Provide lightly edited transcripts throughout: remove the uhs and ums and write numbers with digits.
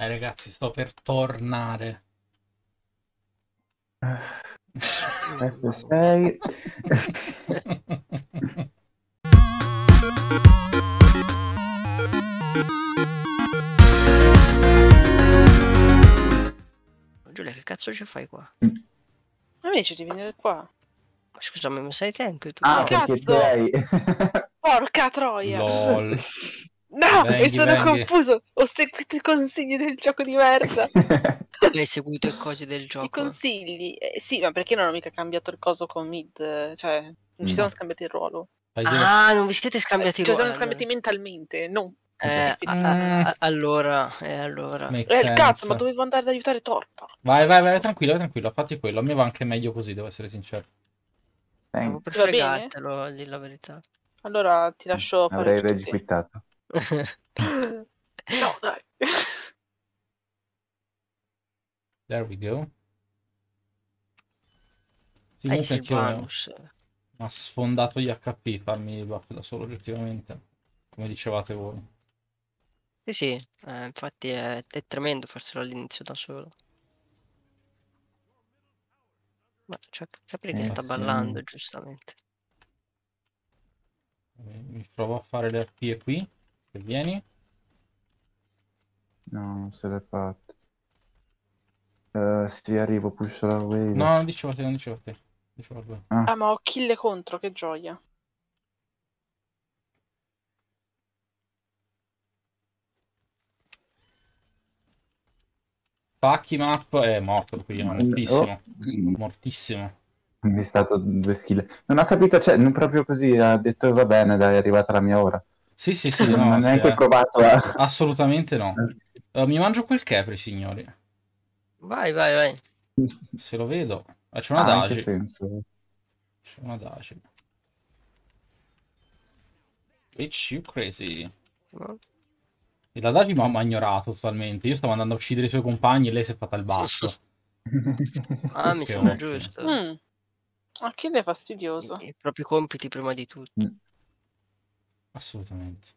Ragazzi, sto per tornare. F6. Giulia, che cazzo ci fai qua? Invece di venire qua. Ma scusami, ma sei tempo tu? Ah, No. perché cazzo! te hai... Porca troia! LOL. No, Venghi, mi sono venghi. confuso. Ho seguito i consigli del gioco di merda. Hai seguito i cosi del I gioco? consigli? Sì, ma perché non ho mica cambiato il coso con mid? Cioè, non ci siamo scambiati il ruolo. Ah, non vi siete scambiati i Ci ruoli? siamo scambiati mentalmente, non Allora, allora. Make Il cazzo, ma sense. dovevo andare ad aiutare Torpa. Vai, tranquillo, tranquillo. Fatti quello. A me va anche meglio così, devo essere sincero. Stavo per Va bene? fregartelo, a dir la verità. Allora ti lascio fare Avrei tutto te. regiquittato. No, dai. There we go. Sì, Hai comunque anch'io Sylvanus. mi ha sfondato gli HP farmi il buff da solo, oggettivamente. Come dicevate voi. Sì, infatti è tremendo farselo all'inizio da solo. Ma cioè, capri che sta sì. ballando, giustamente. Mi provo a fare le RP qui. Che vieni. No, non se l'è fatto. Sì, arrivo, push la wave. No, non dicevo a te, non dicevo a te. Dicevo a lui. Ah, ma ho kill contro, che gioia. Pacchi map è morto prima, mortissimo. Mortissimo. Mi è stato 2 skill. Non ho capito, cioè, non proprio così, ha detto va bene, dai, è arrivata la mia ora. Sì, Non no, ho sì, neanche provato a... assolutamente no. Mi mangio quel Capri, signori. Vai, vai, vai. Se lo vedo. C'è una Ah, in che Dagi. senso? C'è una Dagi. Bitch, you crazy. E la Dagi mi ha ignorato totalmente. Io stavo andando a uccidere i suoi compagni e lei si è fatta il basso. Ah, mi Che sembra ottimo. giusto. Ah, kill è fastidioso. I propri compiti prima di tutto. Assolutamente.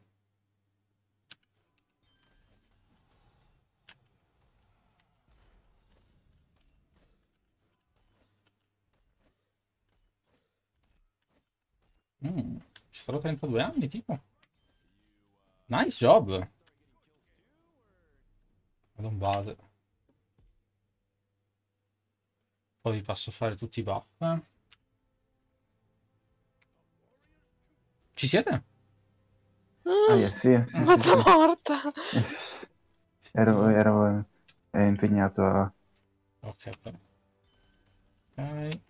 Ci starò 32 anni, tipo. Nice job. Vado in base. Poi vi passo a fare tutti i buff. Ci siete? Ah, sì, Ma sono morta. Ero impegnato a... Ok. Ok.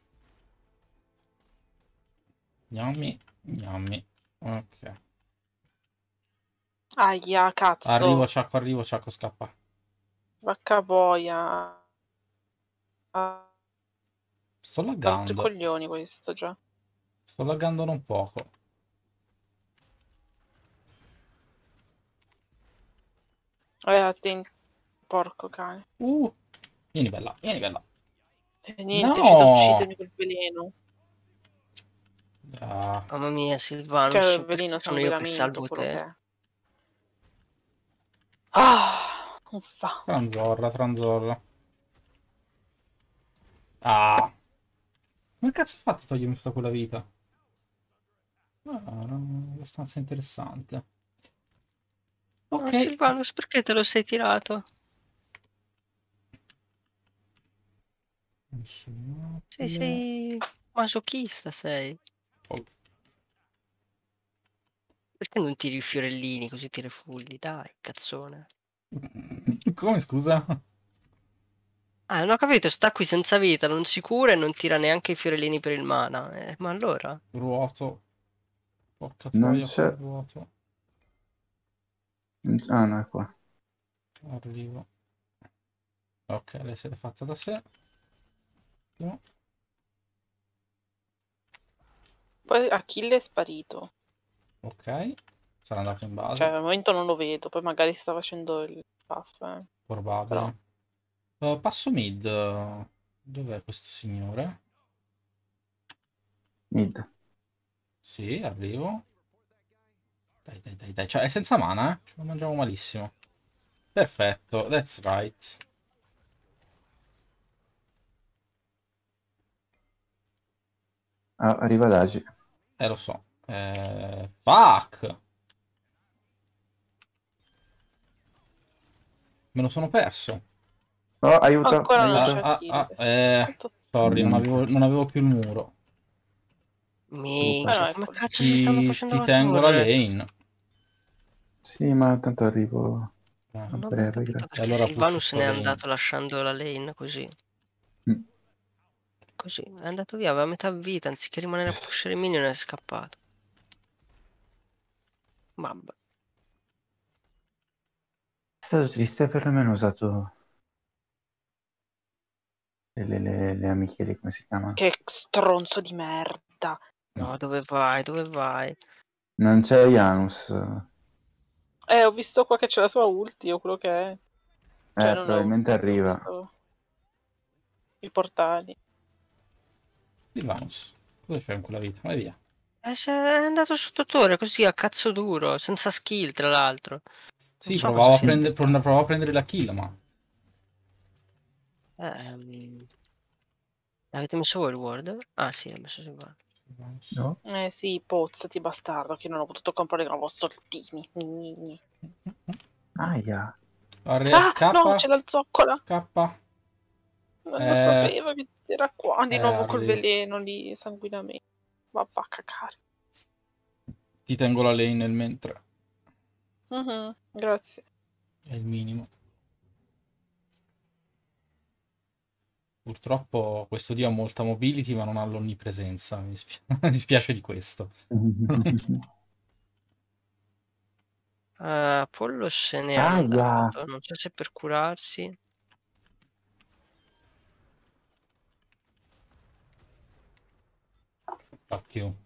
Gnammi, gnammi. Ok. Aia, cazzo. Arrivo, Ciacco, scappa. Vacca boia. Ha Sto rotto i laggando. coglioni questo già. Sto laggando non poco. Attenti, porco cane. Vieni bella, vieni bella. E niente, è No! uscito a uccidermi col veleno. Ah, Mamma mia, Sylvanus, Cioè, il perché veleno sono sono io che veramente salvo quello te? che è. Ah, uffa. Tranzorra. Ah. Come cazzo ho fatto a togliermi tutta quella vita? Ah, era abbastanza interessante. No, Ok. Sylvanus, perché te lo sei tirato? Sei masochista, sei. Oh. Perché non tiri i fiorellini così tiri fulli? Dai, cazzone. Come, scusa? Ah, non ho capito, sta qui senza vita, non si cura e non tira neanche i fiorellini per il mana. Ma allora? Ruoto. Porca Non troia, c'è... col vuoto. Ah, no, è qua. Arrivo. Ok, lei se l'è fatta da sé. Ottimo. Poi Achille è sparito. Ok. Sarà andato in base. Cioè, al momento non lo vedo. Poi magari sta facendo il buff. Probabile. Però... Passo mid. Dov'è questo signore? Mid. Sì, arrivo. Dai. Cioè, è senza mana, eh? Ce lo mangiamo malissimo. Perfetto, that's right. Ah, arriva Dagi. Lo so. Fuck! Me lo sono perso. Oh, aiuto, Ancora non aiuto. c'è Achille. Sorry, non avevo più il muro. Minchia, no, come eccolo. cazzo si stanno Ti facendo la tengo la torre? lane. Sì, ma tanto arrivo a Non ho ben breve, capito grazie. perché allora Sylvanus pusho sto se n'è lane. andato lasciando la lane così. Mm. Così, è andato via, aveva metà vita, anziché rimanere a pushare i minion è scappato. Vabbè. È stato triste per almeno usato le amiche lì, come si chiamano? Che stronzo di merda. No, dove vai? Dove vai? Non c'è Janus. Ho visto qua che c'è la sua ulti o quello che è. Cioè, non ho Probabilmente arriva. visto i portali. Sylvanus, cosa c'è in quella vita? Vai via. È andato sotto torre così a cazzo duro, senza skill tra l'altro. Non Sì, so cosa si aspettava. provavo a prendere la kill, ma... Avete messo voi il word? Ah sì, l'ho messo sul word. No? Sì, pozzati bastardo, che non ho potuto comprare i nuovi soltini. Gni. Aia. No, c'è la zoccola. Scappa. Non lo sapevo che era qua di nuovo col Harley. veleno lì, sanguinamento. Ma va a cacare. Ti tengo la lane nel mentre. Grazie. È il minimo. Purtroppo questo dio ha molta mobility ma non ha l'onnipresenza. Mi dispiace di questo. Apollo se n'è Aia. andato, non so se per curarsi. Fuck you.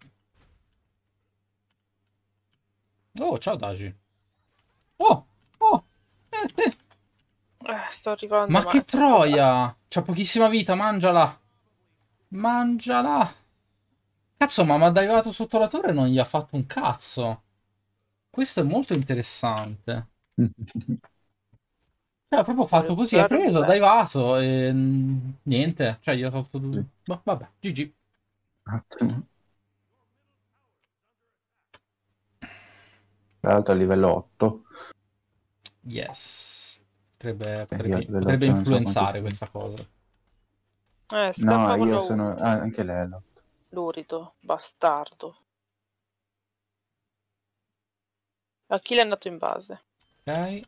Oh, ciao Daji. Oh, te. Sto arrivando. Ma che troia! C'ha pochissima vita, mangiala! Mangiala! Cazzo, ma mi ha divato sotto la torre e non gli ha fatto un cazzo. Questo è molto interessante. Cioè, ha proprio fatto così, ha preso, divato e niente. Cioè, gli ha fatto... Vabbè, GG. Ottimo. Tra l'altro a livello 8. Yes. Potrebbe potrebbe influenzare questa cosa. No, io sono... anche lei. Lurido, bastardo. Achille è andato in base. Ok.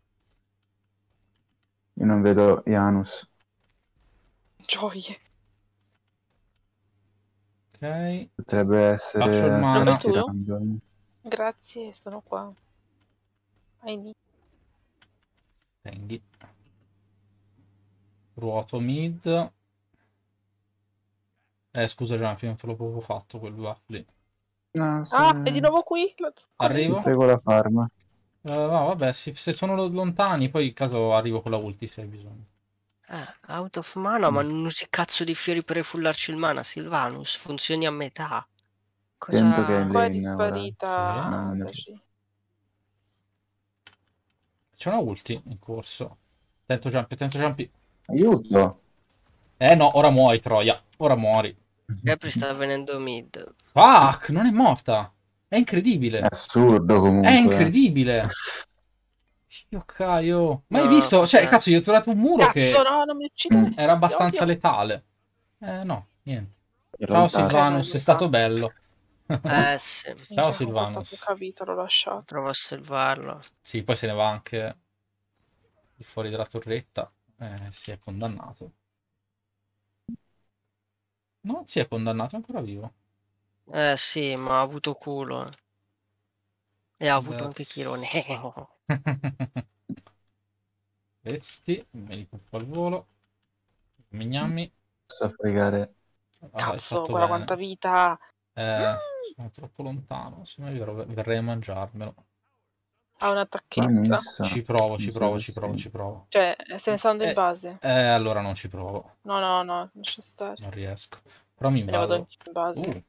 Io non vedo Janus. Gioie. Ok. Potrebbe essere... Faccio il mana. Grazie, sono qua. Tenghi. Ruoto mid. Scusa Gianni, non te l'ho proprio fatto quel buff lì. No, è di nuovo qui? Arrivo? Prego la farma. No, vabbè, se sono lontani, poi in caso arrivo con la ulti se hai bisogno. Out of mana, ma non usi cazzo di fiori per refullarci il mana, Sylvanus, funzioni a metà. Attento che è in Qua è lane disparita. Sì. C'è una ulti in corso. Attento Giampi. Aiuto! No, ora muori, Troia. Ora muori. Capri sta venendo mid. Fuck, non è morta. È incredibile. È assurdo comunque. È incredibile. Dio Caio. Ma hai visto? Cioè, cazzo, gli ho trovato un muro che non mi uccidere. era abbastanza letale. No, niente. Ciao Sylvanus, è stato bello. Sì. Ciao Sylvanus. Ho capito, l'ho lasciato. Provo a salvarlo. Sì, poi se ne va anche di fuori dalla torretta. Si è condannato. Non si è condannato, è ancora vivo. Sì, ma ha avuto culo. E ha avuto anche Chirone. Questi, me li puppo al volo. Mignammi. Posso fregare. Cazzo, guarda quanta vita. Sono troppo lontano. Se no io verrei a mangiarmelo. Ha una tacchetta. Ci provo. Cioè, se ne sta andando in base. Allora non ci provo. No, lascia stare. Non riesco. Però mi vado vado anche in base.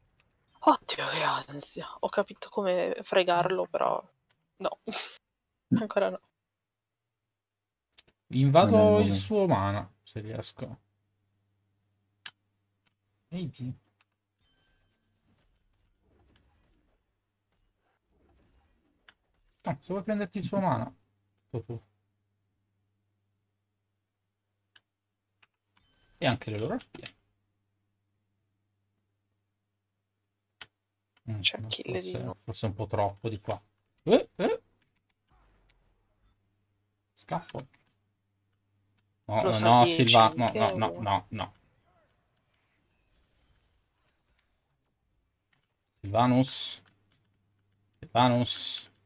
Oddio, che ansia. Ho capito come fregarlo, però no. Ancora no. Non è il Invado il momento. suo mana, se riesco. Ehi, no, se vuoi prenderti il suo mana, tutto tu. E anche le loro arpie. C'è No, killerino. forse un po' troppo di qua. Scappo. No, Plus no, 10, Silva, no, no, no, amichevole. no, no. Silvanus. Silvanus.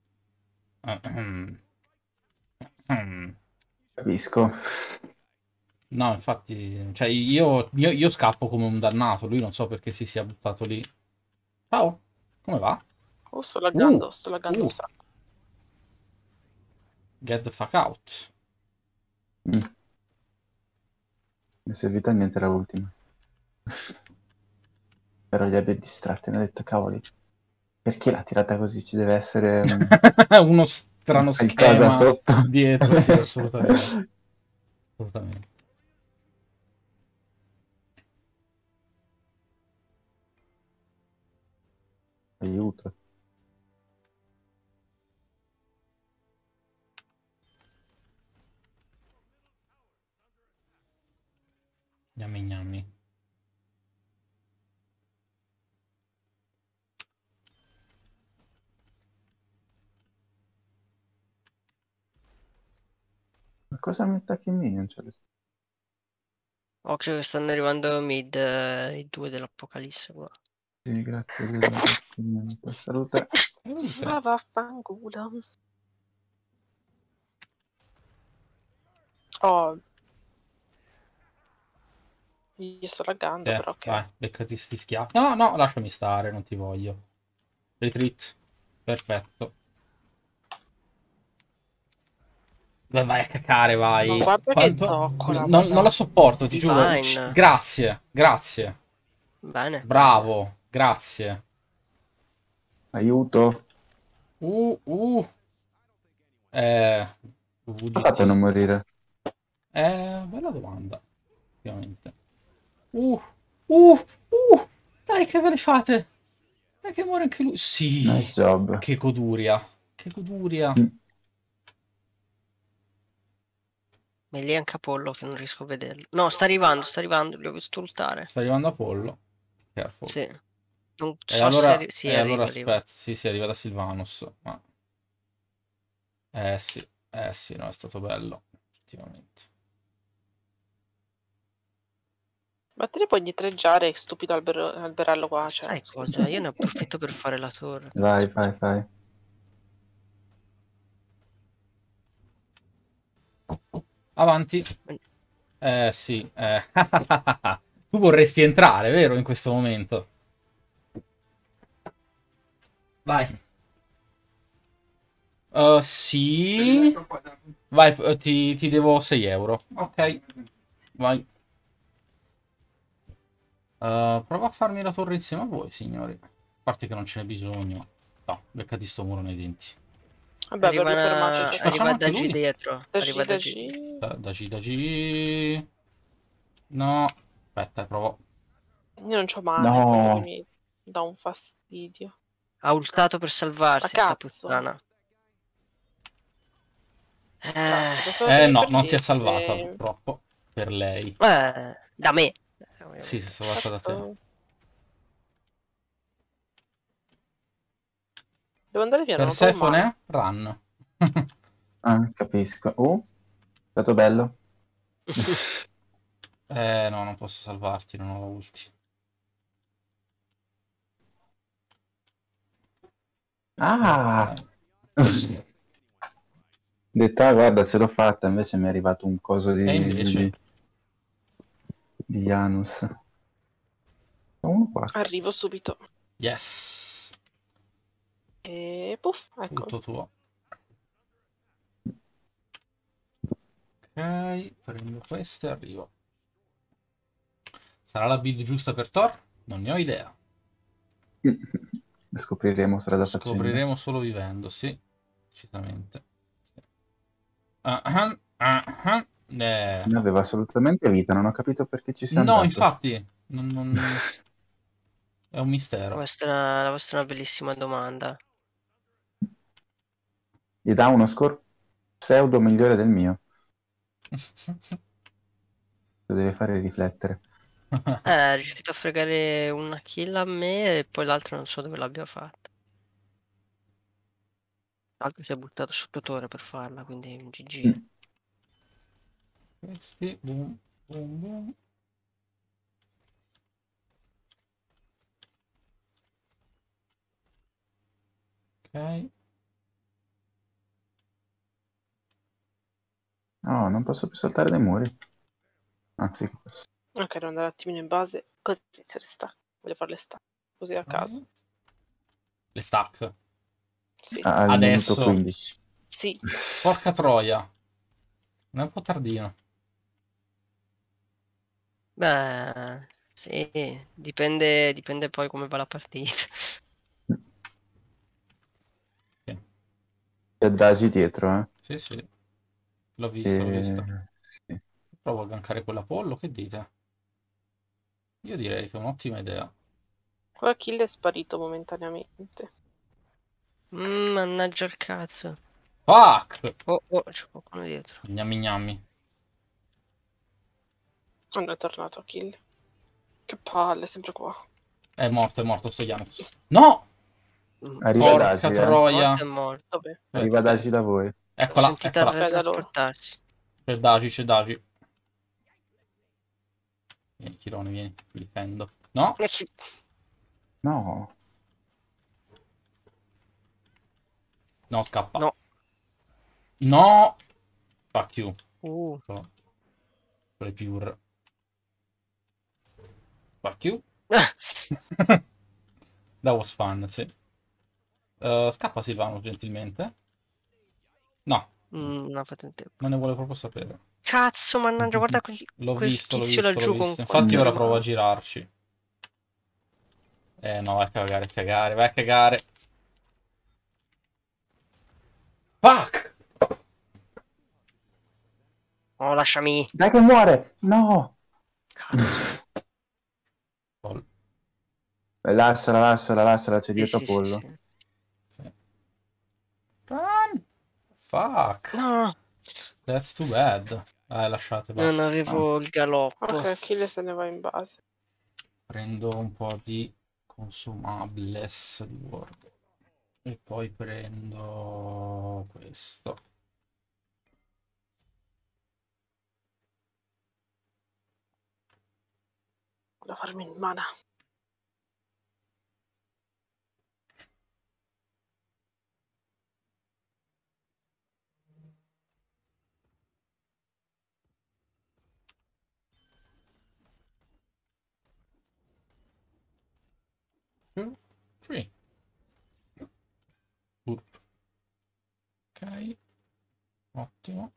Capisco. No, infatti, cioè io scappo come un dannato, lui non so perché si sia buttato lì. Ciao, come va? Sto Uh, laggando un sacco. Get the fuck out. Mm. Non è servita a niente la ultima. Però li abbia distratti, mi ha detto, cavoli, perché l'ha tirata così? Ci deve essere Uno strano qualcosa schema sotto. dietro, sì, assolutamente. Assolutamente. Aiuto. Gnammi gnammi. Ma cosa mi attacchi in minion? Cioè, Occhio che stanno arrivando mid i due dell'Apocalisse qua. sì, grazie per salute. Ma vaffanculo. Oh. Io sto laggando, però ok. Vai, beccati sti schiaffi. No, no, lasciami stare, non ti voglio. Retreat. Perfetto. Vai a cacare, vai. Ma guarda che Quanto... zoccola, Non la sopporto, ti giuro. Divine. Grazie, grazie. Bene. Bravo, grazie. Aiuto. Uh. Eh... Come ho fatto a non VGT. morire? Bella domanda. Effettivamente. Uh. Dai, che ve ne fate? Dai, che muore anche lui. Sì. Nice job. Che goduria. Che goduria. Mm. Ma è lì anche Apollo che non riesco a vederlo. No, sta arrivando, li ho visto ultare. Sta arrivando Apollo. Careful. Sì. Non E so allora, se... Sì, allora arriva. aspetta, sì, arriva da Silvanus. Ma... sì, no, è stato bello, effettivamente. Ma te ne puoi indietreggiare, stupido alberello qua, cioè. Sai cosa? Io ne approfitto per fare la torre. Vai, fai. Avanti. Sì. Tu vorresti entrare, vero, in questo momento? Vai. Sì. Vai, ti devo 6 euro. Ok. Vai. Prova a farmi la torre insieme a voi, signori. A parte che non ce n'è bisogno. No, beccati sto muro nei denti. Vabbè, averlo fermato Ci già. facciamo Arriva anche da G lui? dietro. Da Arriva G, da da G. G. Da G. No. Aspetta, provo. Io non c'ho male, No. quello che mi dà un fastidio. Ha ultato per salvarsi, Ma sta cazzo. puttana. No, non si è salvata, purtroppo. Per lei. Da me. Sì, si è salvata da te. Devo andare via, non ho Persefone, run. Ah, capisco. È stato bello. No, non posso salvarti, non ho la ulti. Ah! Detto, guarda, se l'ho fatta, invece mi è arrivato un coso E invece? di Janus. Uno qua. Arrivo subito. Yes. E puff, ecco. Tutto tuo. Ok, prendo questo e arrivo. Sarà la build giusta per Thor? Non ne ho idea. Scopriremo strada facendo. Scopriremo solo vivendo, sì. Decisamente. Non aveva assolutamente vita, non ho capito perché ci sia No, andato. infatti, è un mistero. Questa è una bellissima domanda. Gli dà uno score pseudo migliore del mio. Lo deve fare riflettere. È riuscito a fregare una kill a me e poi l'altro non so dove l'abbia fatto. L'altro si è buttato sotto torre per farla, quindi un GG. Questi, boom, boom, boom. Ok. No, non posso più saltare dai muri. Anzi, posso. Ok, devo andare un attimino in base. Così inizio le stack. Voglio fare le stack. Così a caso. Le stack. Sì. Al minuto Adesso. 15. Sì. Porca troia. Non è un po' tardino. Beh, sì, dipende poi come va la partita. C'è Dagi dietro, eh. Sì, sì. L'ho visto, l'ho visto. Sì. Provo a gankare quell'Apollo, che dite? Io direi che è un'ottima idea. Quella kill è sparito momentaneamente. Mannaggia il cazzo. Fuck! Oh, c'è qualcuno dietro. Gnammi gnammi. Oh, non è tornato a kill. Che palle, sempre qua. È morto sto Janus. No! Arriva Porca Dagi, troia. Morto è morto. Dov'è? Arriva Dagi da voi. L'ho Eccola, sentita eccola. teletrasportarsi. C'è Dagi, c'è Dagi. Vieni, Chirone, vieni. Ti difendo. No? No. No, scappa. No. No! Fuck you. Uh. Le pure. Fuck you. That was fun, sì. Scappa Silvano, gentilmente. No. Non ha fatto in tempo. Non ne vuole proprio sapere. Cazzo, mannaggia, guarda L'ho quel visto, l'ho tizio visto, laggiù l'ho con visto. Infatti quattro ora provo a armate. girarci. No, vai a cagare, vai a cagare. Fuck! Oh, lasciami. Dai che muore! No! Cazzo. Lasciala, c'è dietro Sì. Apollo. Sì. Run! Fuck! No, That's too bad. Lasciate, non basta. avevo il galoppo. Ok, kill se ne va in base. Prendo un po' di consumables di Word. E poi prendo questo. Voglio farmi in mana. Two, three. Boop. Ok. Ottimo.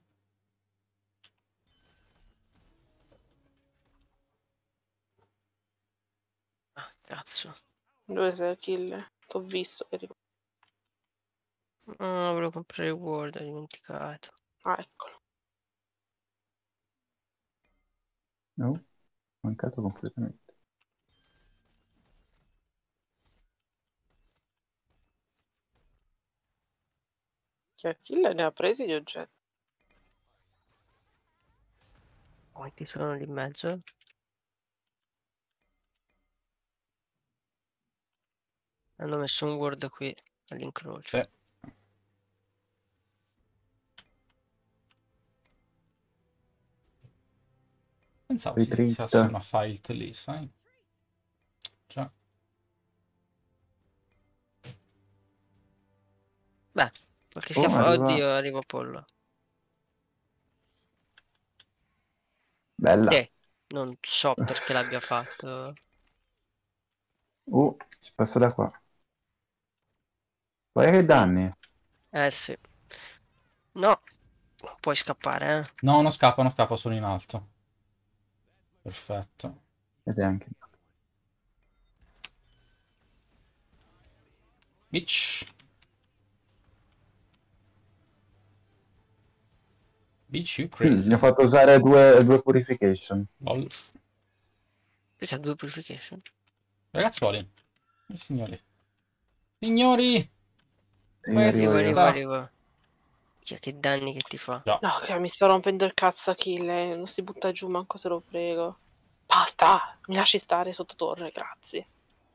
Ah, cazzo. Dove sei kill? T'ho visto. Ah, volevo comprare il Word, ho dimenticato. Ah, eccolo. No, mancato completamente. Chi ha kill ne ha presi di oggetti. Quanti sono lì in mezzo? Hanno messo un Word qui all'incrocio. Sì. Pensavo si Retreat. iniziasse una fight lì, sai? Già. Beh, qualche Oh, sia fa... arriva- Oddio, arriva Apollo. Bella. Non so perché l'abbia fatto. Ci passa da qua. Guarda che danni. Sì. No, puoi scappare, eh. No, non scappa, sono in alto. Perfetto. Ed è anche... Bitch. Bitch, you crazy. Mi ha fatto usare due purification. Lol. Perché ha 2 purification? Ragazzuoli. Signori. Signori. E io arrivo io. Arriva. Che danni che ti fa. Già. No, che mi sto rompendo il cazzo Achille, non si butta giù manco se lo prego. Basta, mi lasci stare sotto torre, grazie.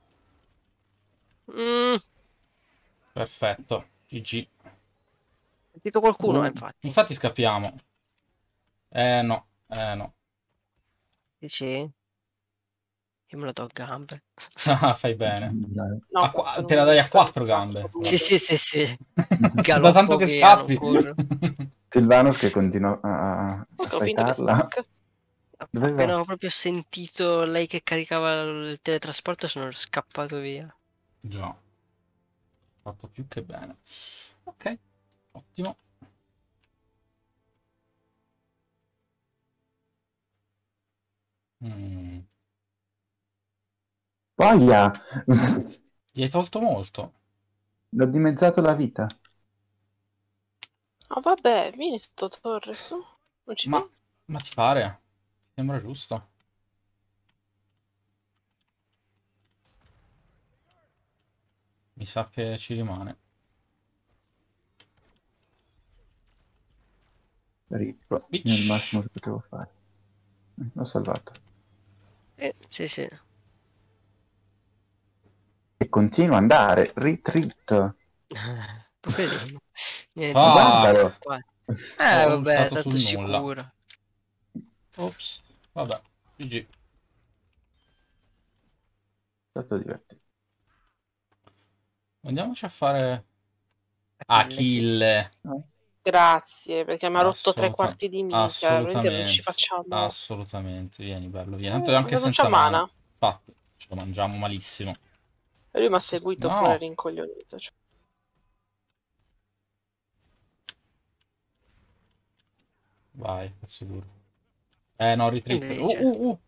Perfetto. GG. Sentito qualcuno, infatti. Infatti scappiamo. No. No. Dici? Io me la do a gambe. Ah, fai bene. No, Te la dai a 4 gambe. Sì. Da tanto che via, non scappi. corro. Silvanus che continua a Ho vinto che fightarla. stack. Dove va? Appena ho proprio sentito lei che caricava il teletrasporto sono scappato via. Già. Fatto più che bene. Ok. Ottimo. Voglia! Gli hai tolto molto. L'ho dimezzato la vita. Oh vabbè, vieni sotto torre, su. Non ci Ma vieni? ti pare? Sembra giusto. Mi sa che ci rimane. Rippo. Bitch. Nel massimo che potevo fare. L'ho salvato. Sì. E continua ad andare. Retreat. Poverino. Niente, Fuck. qua. Ho Vabbè, ultato tanto sul nulla. sicuro. Ops. Vabbè. GG. È stato divertente. Andiamoci a fare Achille. Grazie, perché mi ha rotto 3/4 di minchia, veramente non ci Assolutamente. facciamo. Assolutamente. Vieni, bello. Vieni. Tanto anche Non senza c'ha mana. mana. Infatti, ce lo mangiamo malissimo. E lui mi ha seguito No. pure rincoglionito. Cioè. Vai, cazzo duro. No, retreat. Invece.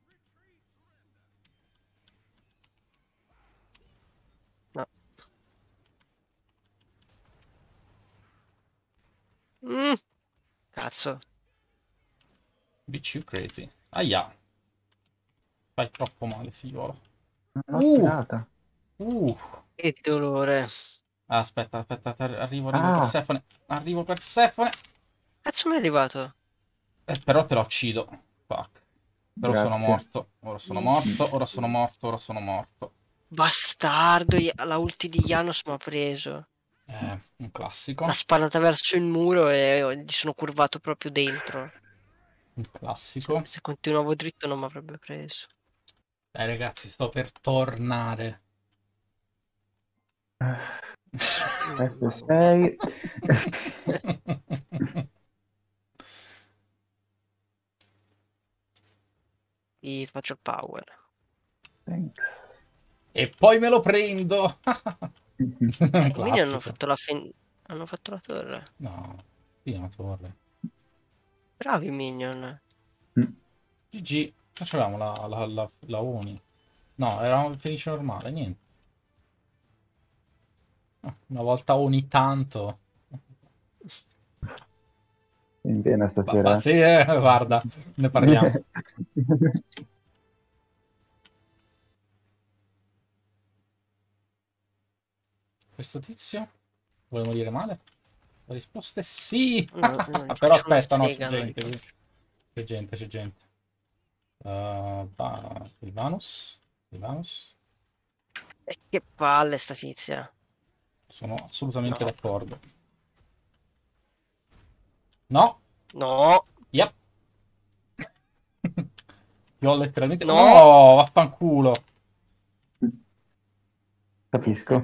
No. Cazzo. Bitch, you crazy. Aia. Fai troppo male, figliolo. Non l'ho tirata. Che dolore. Aspetta, arrivo per Persefone. Cazzo mi è arrivato? Però te la uccido. Fuck. Però Grazie. sono morto. Ora sono morto. Bastardo, la ulti di Janos mi ha preso. Un classico. L'ha sparata verso il muro e gli sono curvato proprio dentro. Un classico. Se continuavo dritto non mi avrebbe preso. Dai ragazzi, sto per tornare. F6. Ti faccio power. Thanks. E poi me lo prendo. Quindi hanno fatto la torre. No, sì, una torre. Bravi minion. GG. Facevamo la Oni. No, eravamo felici normale, niente. Una volta ogni tanto. In pena stasera. Sì, guarda, ne parliamo. Questo tizio vuole morire male? La risposta è sì. No, Però aspetta, no, sega, c'è gente. Silvanus. Che palle sta tizia. Sono assolutamente d'accordo. No. Yep. Io ho letteralmente... No, vaffanculo. Capisco.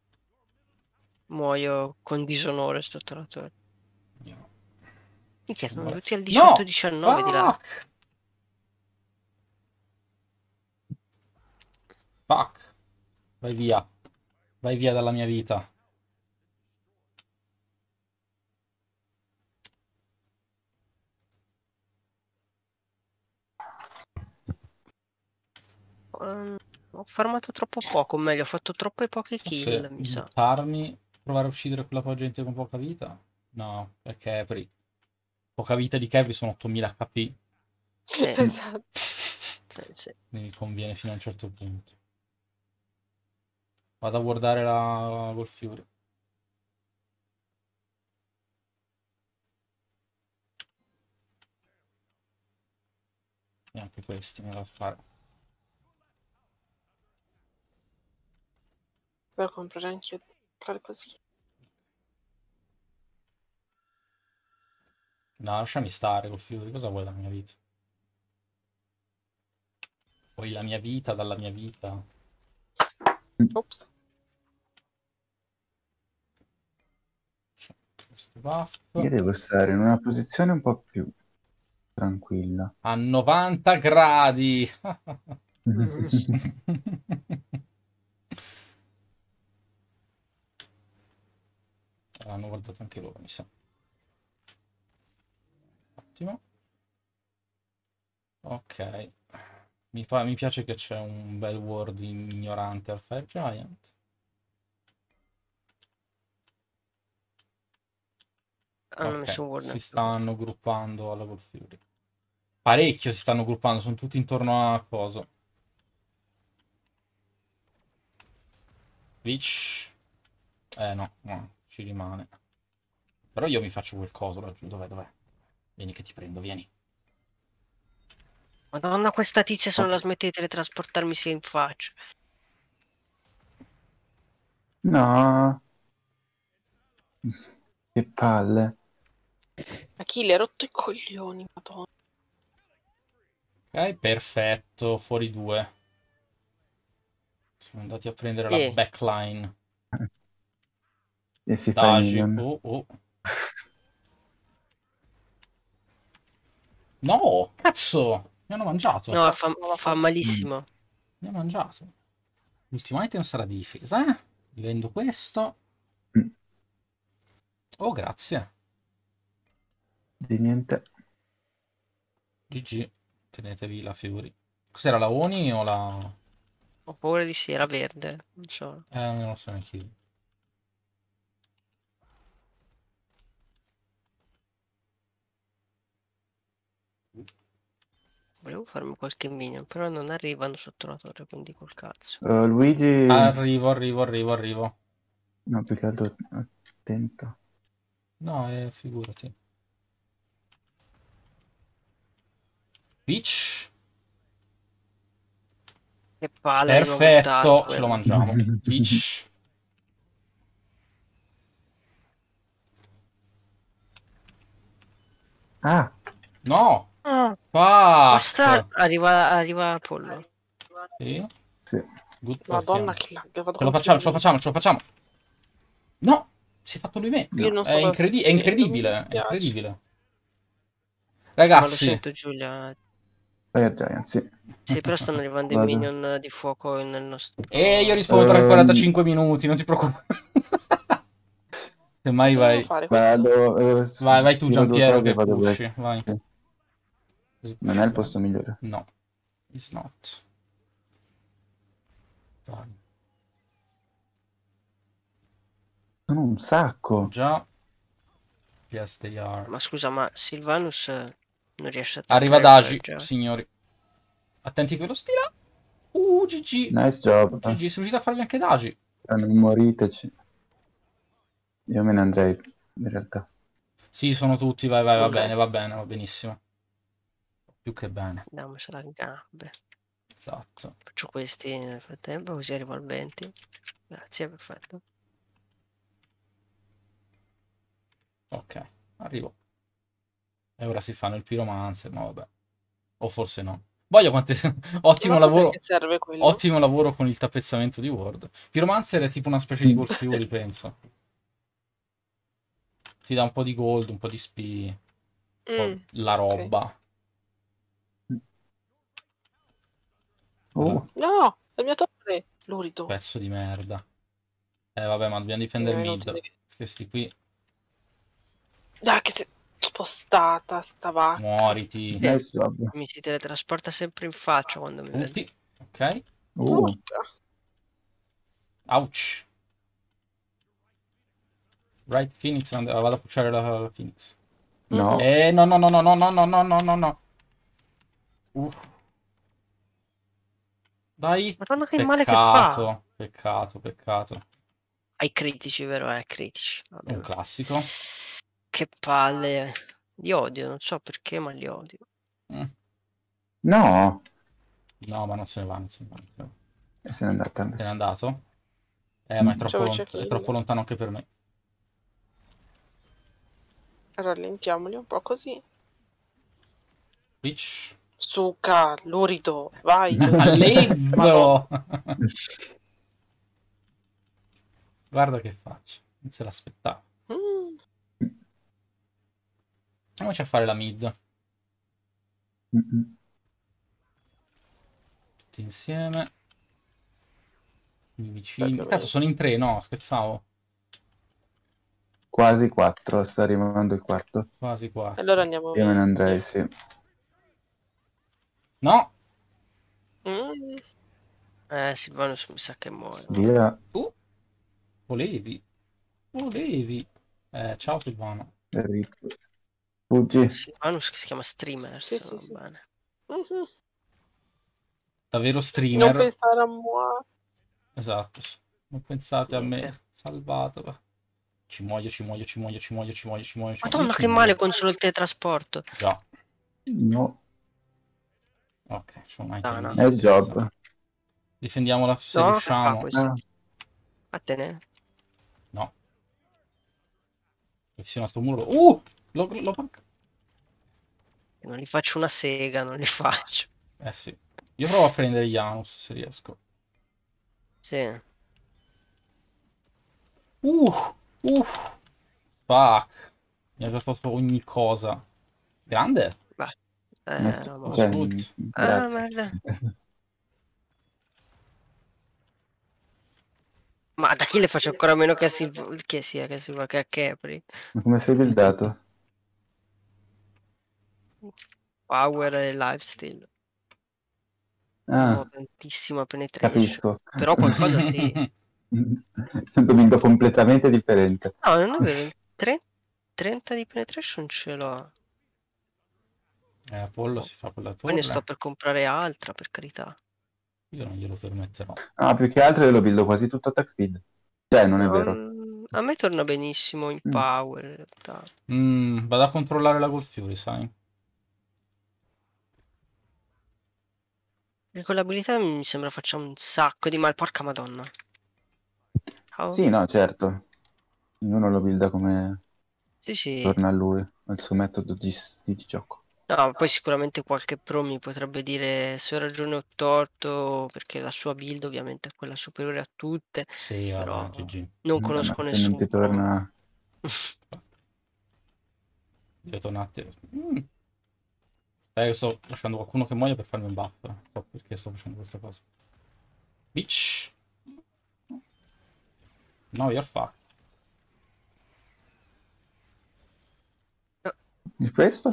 Muoio con disonore sotto la torre. Minchia, sono tutti al 18-19 di là. Fuck. Vai via dalla mia vita. Ho farmato troppo poco, o meglio, ho fatto troppe poche kill, mi sa. Buttarmi, provare a uccidere quella gente con poca vita? No, perché è Poca vita di Kevri sono 8000 HP. Sì, Esatto. sì. Mi conviene fino a un certo punto. Vado a guardare la Golf Fury. E anche questi me da fare. Per comprare anche qualcosina. No, lasciami stare Golf Fury. Cosa vuoi dalla mia vita? Vuoi la mia vita dalla mia vita? Ops. Questo buff. Io devo stare in una posizione un po' più tranquilla. A 90 gradi. L'hanno guardato anche loro, mi sa. Ottimo. Ok. Mi piace che c'è un bel word ignorante al Fire Giant. Hanno Ok, messo un word si anche stanno gruppando alla Golf Fury. Parecchio si stanno gruppando, sono tutti intorno a coso. Glitch. No, ci rimane. Però io mi faccio quel coso laggiù. Dov'è? Vieni che ti prendo, vieni. Madonna, questa tizia se non la Ok. smette di teletrasportarmi sia in faccia. No. Che palle. Achille ha rotto i coglioni, madonna. Ok, perfetto, fuori 2. Siamo andati a prendere la E backline. E si fa i Dagi. minion. Oh. No, cazzo! Mi hanno mangiato. no, fa malissimo. Mi ha mangiato. L'ultimo item sarà di difesa, eh? Vendo questo. Mm. Oh, grazie. Di niente. GG. Tenetevi la Fury. Cos'era la Oni o la... Ho paura di sì, era verde. Non so. Non lo so neanche io. Volevo farmi qualche minion, però non arrivano sotto la torre, quindi col cazzo. Luigi... Arrivo. No, più che altro attento. No, figurati. Peach. Che palle di nuovo Perfetto, stato, ce lo mangiamo. Peach. Ah, No. Ah, Fuck. arriva Apollo. Sì. sì. Good Madonna Pokémon. che lag. Vado Ce lo contro facciamo, il- ce lo facciamo. No, si è fatto lui me. Io non È, so cosa stia è succedendo, mi incredibile, è dispiace. incredibile. Ma lo Ragazzi, sento, Giulia. Fire Giant, sì. Sì, però stanno arrivando i Vado. minion di fuoco nel nostro... e io rispondo tra 45 minuti, non ti preoccupare. Semmai Cosa devo vai. fare questo? Vado, Vai tu, tiro due Giampiero, cose e che vado pushi. back. Vai. Ok. Così Non è il pushiamo. posto migliore. No, it's not. Vai. Sono un sacco. Già. Yes, they are. Ma scusa, ma Sylvanus non riesce a Arriva attaccare il Dagi, Fire Giant? signori. Attenti a quello stila. GG. Nice job. GG, sono riuscito a fargli anche Dagi. Non moriteci. Io me ne andrei, in realtà. Sì, sono tutti, vai, va Ok. bene, va benissimo. Più che bene, Andiamo a gambe. esatto. Faccio questi nel frattempo, così arrivo al 20. Grazie, perfetto. Ok, arrivo. E ora si fanno il piromancer, ma vabbè. O forse no. Voglio quante... Ottimo Ma cos'è lavoro. che serve quello? Ottimo lavoro con il tappezzamento di Word. Pyromancer è tipo una specie di Golf Fury, penso. Ti dà un po' di gold, un po' di spi. La roba. Oh, No, la mia torre! Lurido. Pezzo di merda. Vabbè, ma dobbiamo difendere Sì, mid. inutile che- Questi qui. Dai, che si è spostata sta vacca. Muoriti. nice job. Mi si teletrasporta sempre in faccia quando mi vede. Tutti. Ok. Porca. Ouch. Right, Phoenix. Vado a pushare la Phoenix. No. No, no, no, no, no, no, no, no, no, no, no. Dai. Madonna che male che fa. Peccato, peccato. Ai critici, vero? Critici. Vabbè. Un classico. Che palle. Li odio, non so perché, ma li odio. No. No, ma non se ne va, non se ne va. E se n'è andata. Se n'è andato? Ma è Ciao, troppo lontano anche per me. Rallentiamoli un po' così. Twitch. Suca, lurido, vai. Allegro! Guarda che faccia. Non se l'aspettava. Andiamoci a fare la mid. Tutti insieme. Vicini. Cazzo, sono in 3, no? Scherzavo. Quasi 4, sta arrivando il quarto. Quasi 4. Allora andiamo Io me ne via. andrei, sì. No! Silvanus mi sa che muore. Via. Volevi. Ciao Silvano. Enrico. Fuggi. Silvanus che si chiama Streamer. Sì, va sì. bene. Davvero Non streamer. pensare a moi. Esatto. Non pensate a me. Niente. Salvatela. Ci muoio. Madonna che male con solo il teletrasporto. Già. No. Ok, c'è un Ah, item no. lì. È job. Difendiamola se No, che riusciamo. fa questo? Ah, Vattene. No. E sia nostro muro. L'ho mancato. Non gli faccio una sega, non li faccio. Eh sì. Io provo a prendere Janus se riesco. Sì. Fuck. Mi ha già tolto ogni cosa. Grande? Beh. messo- Era morto. cioè, Good. grazie. Merda. Ma da chi le faccio ancora meno che a che a Capri. Ma come sei buildato? Power e lifesteal. Non Ah, ho tantissima penetration. capisco. Però qualcosa sì. Tanto build completamente differente. No, non è vero. 30 di penetration ce l'ho. Apollo si fa quella Poi ne sto torre. per comprare altra, per carità. Io non glielo permetterò. Ah, più che altro io lo buildo quasi tutto attack speed. Cioè, non è vero. A me torna benissimo in power in realtà. Vado a controllare la Gold Fury, sai? E con l'abilità mi sembra faccia un sacco di male, porca madonna. Oh. Sì, no, certo. Ognuno lo builda come Sì. torna a lui, al suo metodo di gioco. No, poi sicuramente qualche pro mi potrebbe dire se ho ragione o torto, perché la sua build ovviamente è quella superiore a tutte, Sì, però vabbè, GG. non Ma conosco se non nessuno. ti torna... Vedo un attimo. Sto lasciando qualcuno che muoia per farmi un buff. Non so perché sto facendo questa cosa. Bitch. No, you're fucked. Di questo?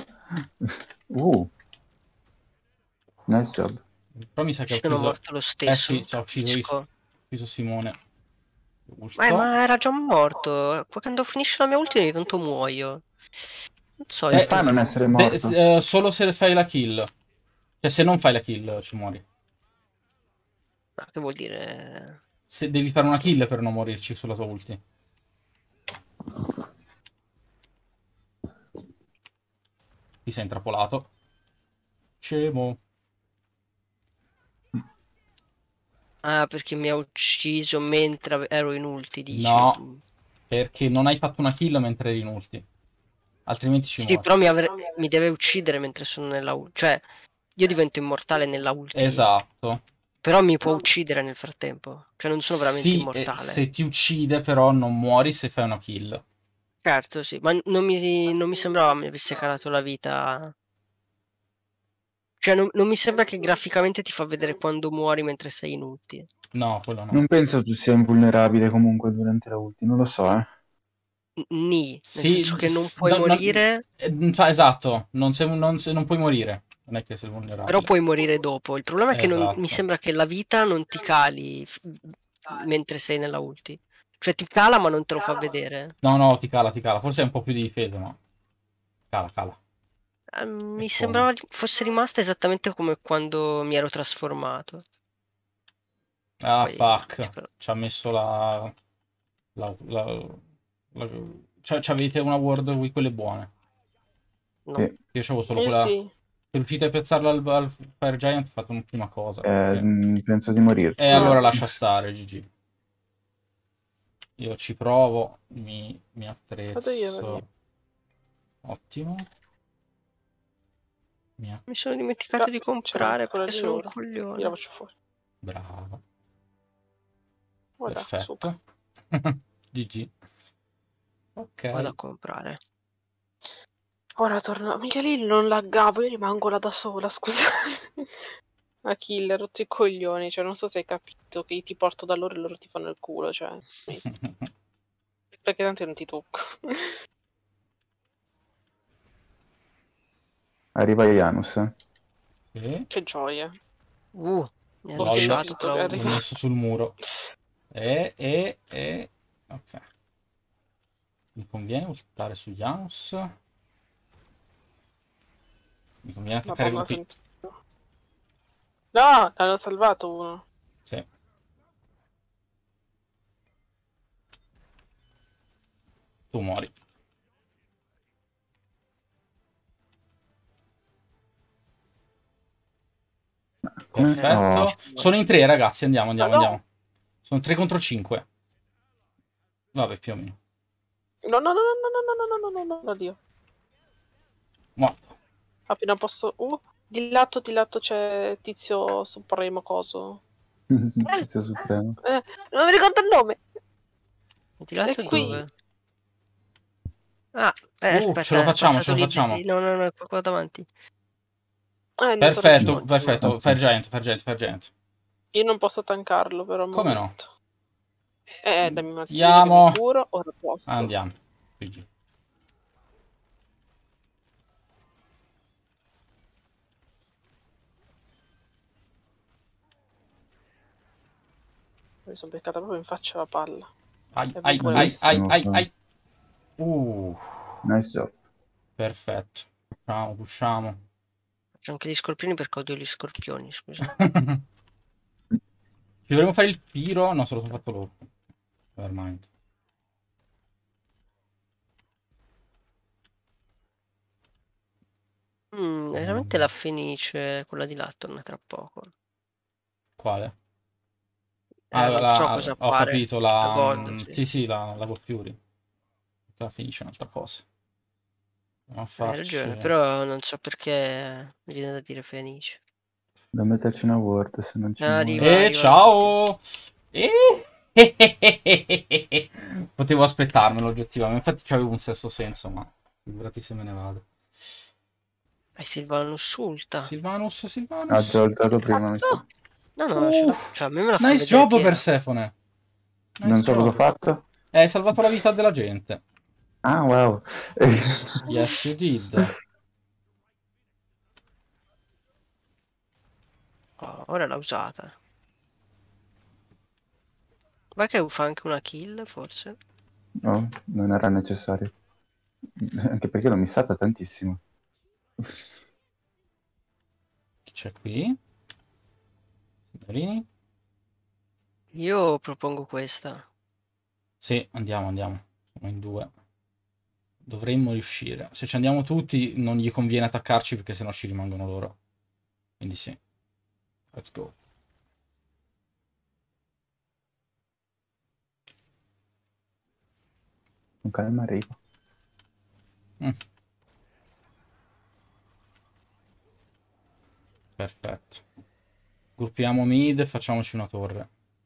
Nice job. Però mi sa che ho Sono ucciso... morto lo stesso. sì, ci ho ucciso Simone. Ma era già morto. Quando finisce la mia ultima ogni tanto muoio. Non so, Come fa a non essere morto? Solo se fai la kill. Cioè, se non fai la kill, ci muori. Ma che vuol dire? Se devi fare una kill per non morirci sulla tua ulti. Ti sei intrappolato. Scemo. Ah, perché mi ha ucciso mentre ero in ulti, dici? No, perché non hai fatto una kill mentre eri in ulti. Altrimenti ci Sì, muori. però mi deve uccidere mentre sono nella ulti. Cioè, io divento immortale nella ulti. Esatto. Però mi può uccidere nel frattempo. Cioè, non sono veramente immortale. Se ti uccide, però non muori se fai una kill. Certo, sì, ma non mi sembrava mi avesse calato la vita. Cioè, non mi sembra che graficamente ti fa vedere quando muori mentre sei in ulti. No, quello no. Non penso tu sia invulnerabile comunque durante la ulti, non lo so, eh. Nel senso che non puoi morire. Esatto, non puoi morire. Non è che sei vulnerabile. Però puoi morire dopo. Il problema è che Esatto. mi sembra che la vita non ti cali mentre sei nella ulti. Cioè ti cala ma non te lo fa vedere. No, ti cala. Forse è un po' più di difesa, ma... Cala. Mi E sembrava fosse rimasta esattamente come quando mi ero trasformato. Ah, Poi, fuck. Ci ha messo la... C'avete una word di quelle buone. no. Sì. Io c'avevo solo quella... Sì. Se riuscite a piazzarla al Fire Giant fate un'ultima cosa. Penso di E morirci. allora lascia stare, GG. Io ci provo, mi Vado io. attrezzo. Ottimo. Mi sono dimenticato di comprare perché sono un Io la coglione. faccio fuori. Brava. Guarda, suca. Perfetto. GG. Ok. Vado a comprare. Ora torno. Mica lì non laggavo, io rimango là da sola, scusa. La killer, rotto i coglioni, cioè non so se hai capito che io ti porto da loro e loro ti fanno il culo, cioè. Perché tanto io non ti tocco. Arriva Janus. Sì. Che gioia. Mi ha L'ho lasciato sentito con la che U. L'ho arriva. messo sul muro. Ok. Mi conviene ultare su Janus. Mi conviene attaccare i Madonna, gruppi. sentito. No, l'hanno salvato uno. Sì. Tu muori. Perfetto. No. Sono in 3, ragazzi. Andiamo. No. Sono 3 contro 5. Vabbè, più o meno. No, oddio. Morto. Appena posso... di lato c'è Tizio Supremo coso. Tizio Supremo. Non mi ricordo il nome. Di lato È qui. dove? Ah, aspetta, ce lo facciamo, è ce lo passato lì facciamo. No, è qua davanti. È andato laggiù. Perfetto. Fire Giant. Io non posso tankarlo, però. Come no? Dammi un attimo Andiamo. che mi curo, ora posso. Andiamo. GG. Mi sono beccata proprio in faccia la palla. Ai. Nice job. Perfetto. Pusciamo. Faccio anche gli scorpioni perché odio gli scorpioni, scusa. Ci dovremmo fare il piro? No, se lo sono fatto loro. Nevermind. Veramente la Fenice, quella di là, torna tra poco. Quale? Non so cosa ho fare. capito, La Gold, sì. Sì, la Gold Fury. La finisce un'altra cosa. Hai ragione, però non so perché mi viene da dire Fenice. Da metterci una word se non ci Arriva, muore. arriva. Ciao! Potevo aspettarmelo oggettivamente. Infatti c'avevo un sesto senso, ma figurati se me ne vado. Silvanus ulta. Silvanus. Ha già ultato prima, mi sa. No, cioè a me me la fa Nice vedere job, piena. Persefone. Non so cosa ho fatto. Hai salvato la vita della gente. Ah, wow. Yes, you did. Oh, ora l'ha usata. Ma che fa anche una kill, forse? No, non era necessario. Anche perché l'ho missata tantissimo. Chi c'è qui? Signorini? Io propongo questa. Sì, andiamo. Siamo in 2. Dovremmo riuscire. Se ci andiamo tutti, non gli conviene attaccarci perché sennò ci rimangono loro. Quindi sì. Let's go. Con calma arrivo. Perfetto. Gruppiamo mid e facciamoci una torre.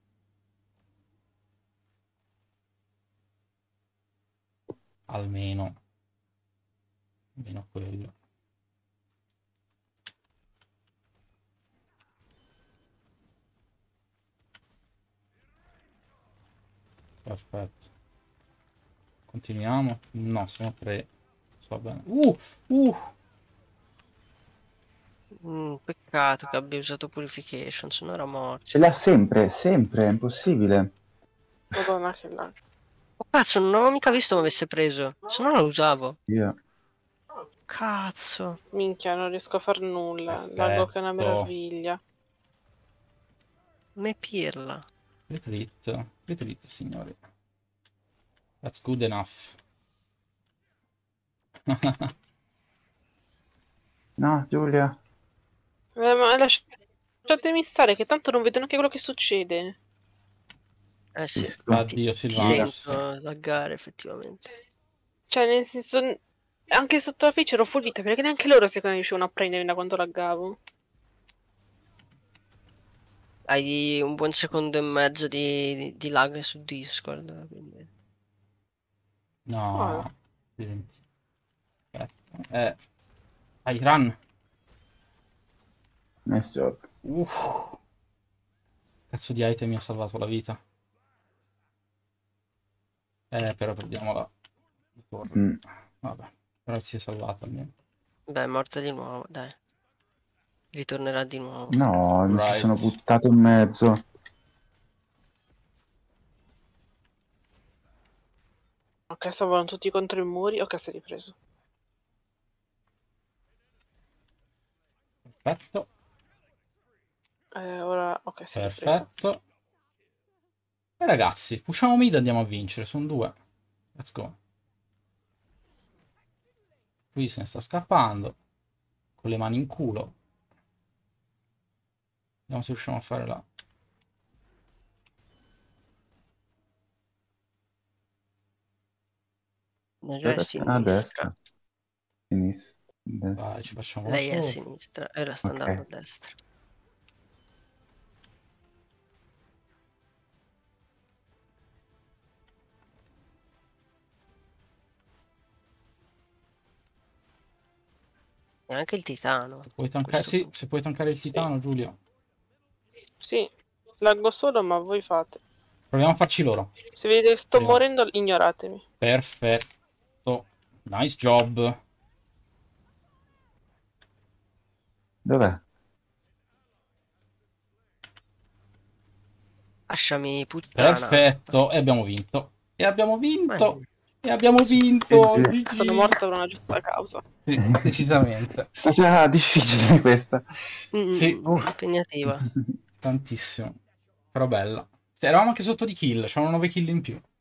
Almeno quello. Perfetto. Continuiamo? No, sono 3. Va bene. Peccato che abbia usato Purification, se no era morto. Ce l'ha sempre, è impossibile. Madonna che lag. Oh cazzo, non avevo mica visto mi avesse preso. Se no lo usavo. Io. Cazzo. Minchia, non riesco a far nulla. Perfetto. Lago che è una meraviglia. Me pirla. Retreat, signori. That's good enough. No, Giulia. Ma lasciatemi stare, che tanto non vedo neanche quello che succede. Eh sì, Addio, ti Sylvanas. sento laggare effettivamente. Cioè, nel senso, anche sotto la fice ero full vita, perché neanche loro secondo me riuscivano a prendermi da quando laggavo. Hai un buon secondo e mezzo di lag su Discord. Quindi. No. Aspetta. Vai, run. Nice job. Cazzo di item mi ha salvato la vita. Però perdiamo la torre. Mm. Vabbè, però si è salvata almeno. Beh, è morta di nuovo, dai. Ritornerà di nuovo. No, mi ci Right. sono buttato in mezzo. Ok, stavano tutti contro i muri. Ok, si è ripreso. Perfetto. Ora, ok, si è ripreso. Perfetto. E ragazzi, pushiamo mid e andiamo a vincere. Sono 2. Let's go. Qui se ne sta scappando. Con le mani in culo. Vediamo se riusciamo a fare la... È a sinistra. A destra. Sinistra. Destra. Vai, ci facciamo Lei è a la sinistra e la sta Ok. andando a destra. E anche il titano. Puoi tankare... Questo Sì, punto. se puoi tankare il Sì. titano, Giulio. Sì, laggo solo, ma voi fate. Proviamo a farci loro. Se vedete che sto Prima. morendo, ignoratemi. Perfetto. Nice job. Dov'è? Lasciami puttana. Perfetto. E abbiamo vinto. E abbiamo vinto. Ma- E abbiamo vinto. GG. GG. Sono morta per una giusta causa. Sì, decisamente. È stata difficile questa. Sì. Impegnativa. Tantissimo. Però bella. Sì, eravamo anche sotto di kill. C'erano 9 kill in più.